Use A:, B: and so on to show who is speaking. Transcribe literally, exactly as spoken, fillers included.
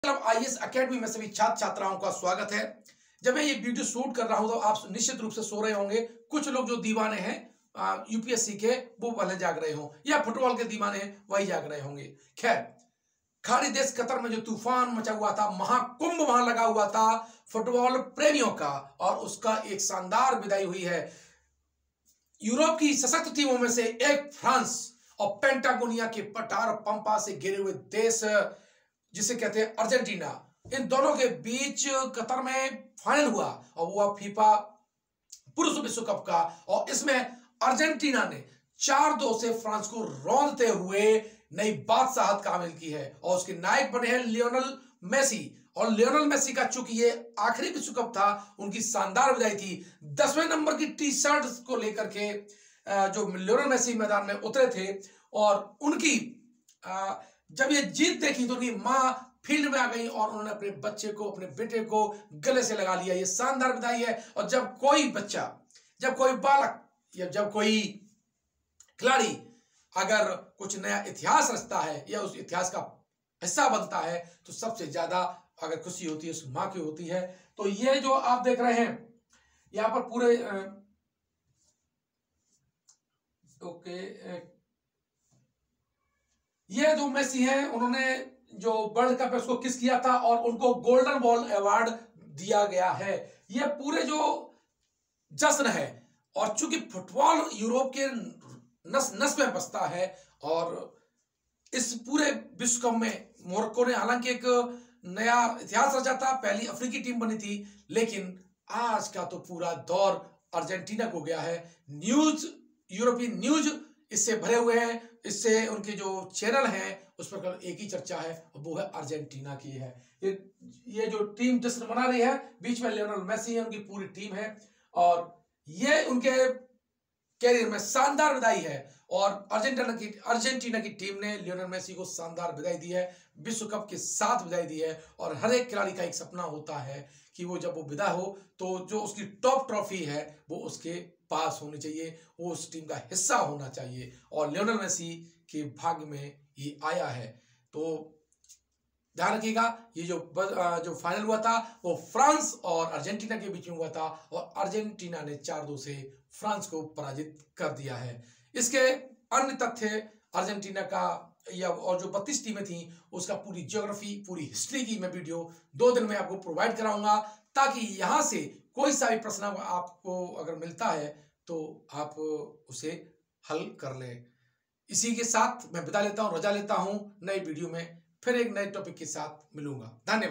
A: Club I A S academy में सभी छात्र छात्राओं का स्वागत है। जब मैं ये वीडियो शूट कर रहा हूं तो आप निश्चित रूप से सो रहे होंगे। कुछ लोग जो दीवाने हैं यू पी एस सी के वो पहले जाग रहे हों, या फुटबॉल के दीवाने हैं वही जाग रहे होंगे। खैर, खाड़ी देश कतर में जो तूफान मचा हुआ था, महाकुंभ वहां लगा हुआ था फुटबॉल प्रेमियों का, और उसका एक शानदार विदाई हुई है। यूरोप की सशक्त टीमों में से एक फ्रांस और पेंटागोनिया के पटार पंपा से घिरे हुए देश जिसे कहते हैं अर्जेंटीना, इन दोनों के बीच कतर में फाइनल हुआ और वो फीफा पुरुष विश्व कप का, और इसमें अर्जेंटीना ने चार दो से फ्रांस को रौंदते हुए नई बादशाहत कामिल की है और उसके नायक बने हैं लियोनेल मेसी। और लियोनेल मेसी का चूंकि ये आखिरी विश्व कप था, उनकी शानदार विदाई थी। दसवें नंबर की टी शर्ट को लेकर के जो लियोनेल मेसी मैदान में उतरे थे, और उनकी जब ये जीत देखी तो उनकी मां फील्ड में आ गई और उन्होंने अपने बच्चे को, अपने बेटे को गले से लगा लिया। ये शानदार विदाई है। और जब कोई बच्चा, जब कोई बालक या जब कोई खिलाड़ी अगर कुछ नया इतिहास रचता है या उस इतिहास का हिस्सा बनता है तो सबसे ज्यादा अगर खुशी होती है उस मां की होती है। तो ये जो आप देख रहे हैं यहां पर पूरे ओके, ये जो मेसी हैं उन्होंने जो वर्ल्ड कप है उसको किस किया था और उनको गोल्डन बॉल अवार्ड दिया गया है। ये पूरे जो जश्न है, और चूंकि फुटबॉल यूरोप के नस नस में बसता है, और इस पूरे विश्व कप में मोरक्को ने हालांकि एक नया इतिहास रचा था, पहली अफ्रीकी टीम बनी थी, लेकिन आज का तो पूरा दौर अर्जेंटीना को गया है। न्यूज, यूरोपियन न्यूज इससे भरे हुए हैं, इससे उनके जो चैनल हैं उस पर एक ही चर्चा है और वो है अर्जेंटीना की है। ये ये जो टीम जश्न मना रही है, बीच में लियोनेल मेसी है, उनकी पूरी टीम है, और ये उनके कैरियर में शानदार विदाई है। और अर्जेंटीना की अर्जेंटीना की टीम ने लियोनेल मेसी को शानदार विदाई दी है, विश्व कप के साथ विदाई दी है। और हर एक खिलाड़ी का एक सपना होता है कि वो जब वो विदा हो तो जो उसकी टॉप ट्रॉफी है वो उसके पास होनी चाहिए, वो उस टीम का हिस्सा होना चाहिए, और लियोनेल मेसी के भाग्य में ये आया है। तो ध्यान रखिएगा, ये जो जो फाइनल हुआ था वो फ्रांस और अर्जेंटीना के बीच में हुआ था, और अर्जेंटीना ने चार दो से फ्रांस को पराजित कर दिया है। इसके अन्य तथ्य अर्जेंटीना का या और जो बत्तीस टीमें थी उसका पूरी ज्योग्राफी, पूरी हिस्ट्री की मैं वीडियो दो दिन में आपको प्रोवाइड कराऊंगा, ताकि यहां से कोई सा भी प्रश्न आपको अगर मिलता है तो आप उसे हल कर लें। इसी के साथ मैं विदा लेता हूं, रजा लेता हूं। नई वीडियो में फिर एक नए टॉपिक के साथ मिलूंगा। धन्यवाद।